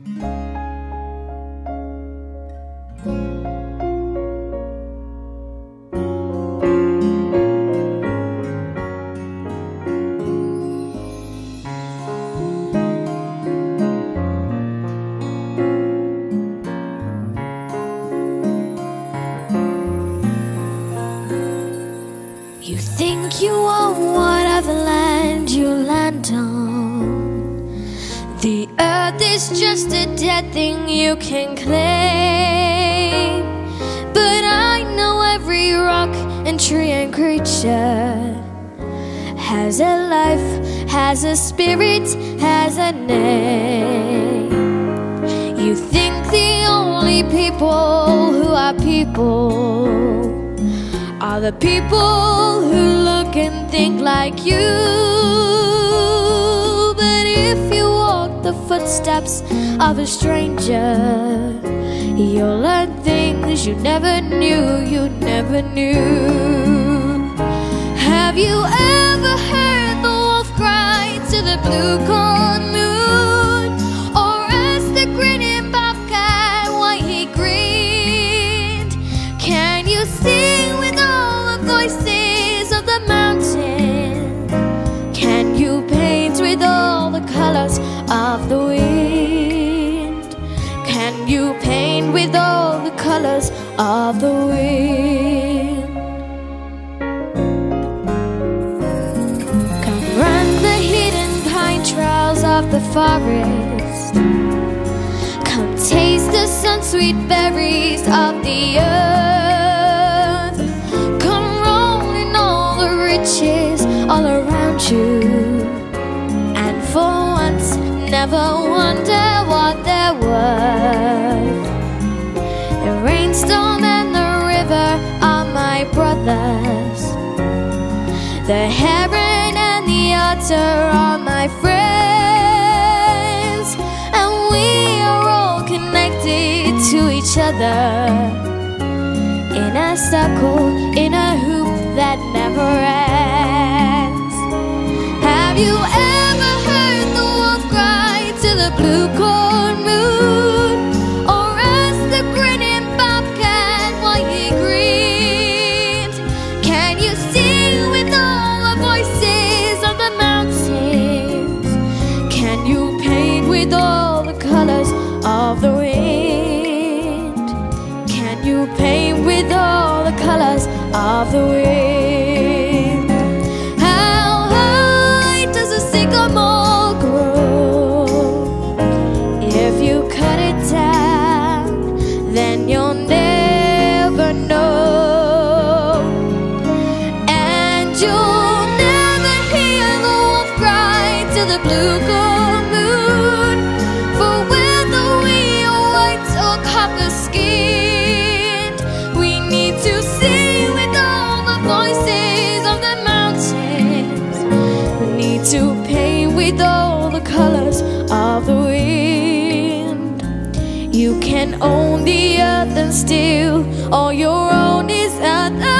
You think you own whatever land you land on. The earth is just a dead thing you can claim. But I know every rock and tree and creature has a life, has a spirit, has a name. You think the only people who are people are the people who look and think like you. But if you walk the footsteps of a stranger, you'll learn things you never knew, you never knew. Have you ever heard the wolf cry to the blue corn moon? Or asked the grinning bobcat why he grinned? Can you sing with voices of the mountain? Can you paint with all the colors of the wind? Can you paint with all the colors of the wind? Come run the hidden pine trails of the forest. Come taste the sun-sweet berries of the earth. All around you, and for once never wonder what they're worth. The rainstorm and the river are my brothers. The heron and the otter are my friends, and we are all connected to each other in a circle, in a hoop that never ends. Have you ever heard the wolf cry to the blue corn moon? Or asked the grinning bobcat why he grinned? Can you sing with all the voices of the mountains? Can you paint with all the colors of the wind? Can you paint with all the colors of the wind? How high does a sycamore grow? If you cut it down, then you'll never know. And you'll never hear the wolf cry to the blue corn moon. For whether we are white or copper skinned, we need to sing with all the voices of the mountains. We need to paint with all the colors of the wind. You can own the earth and still all your own is earth.